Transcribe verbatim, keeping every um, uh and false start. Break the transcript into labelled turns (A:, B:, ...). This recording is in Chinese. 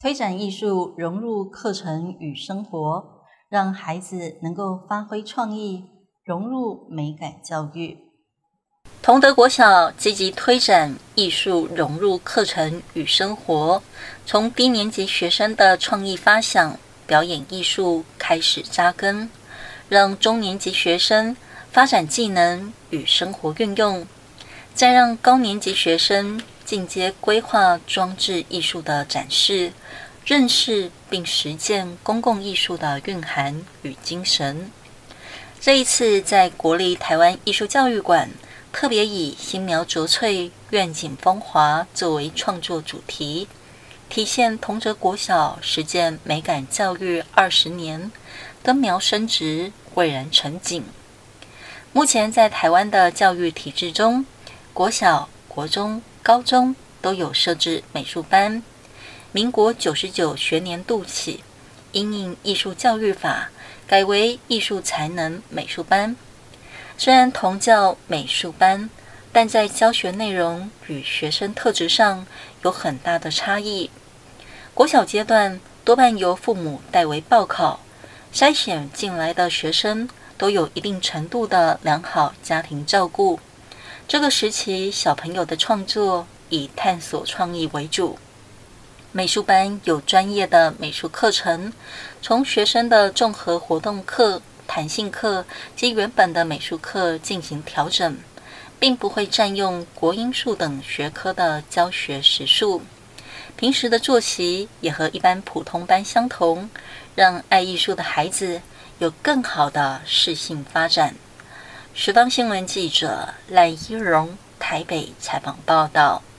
A: 推展艺术融入课程与生活，让孩子能够发挥创意，融入美感教育。同德国小积极推展艺术融入课程与生活，从低年级学生的创意发想、表演艺术开始扎根，让中年级学生发展技能与生活运用，再让高年级学生进阶规划装置艺术的展示，认识并实践公共艺术的蕴含与精神。这一次在国立台湾艺术教育馆，特别以新苗卓萃，愿景风华作为创作主题，体现同哲国小实践美感教育二十年，根苗生殖，蔚然成景。目前在台湾的教育体制中，国小、国中、高中都有设置美术班。民国九十九学年度起，因应艺术教育法，改为艺术才能美术班。虽然同叫美术班，但在教学内容与学生特质上有很大的差异。国小阶段多半由父母代为报考，筛选进来的学生都有一定程度的良好家庭照顾。这个时期小朋友的创作以探索创意为主。美术班有专业的美术课程，从学生的综合活动课、弹性课及原本的美术课进行调整，并不会占用国英数等学科的教学时数。平时的作息也和一般普通班相同，让爱艺术的孩子有更好的适性发展。时方新闻记者赖依荣台北采访报道。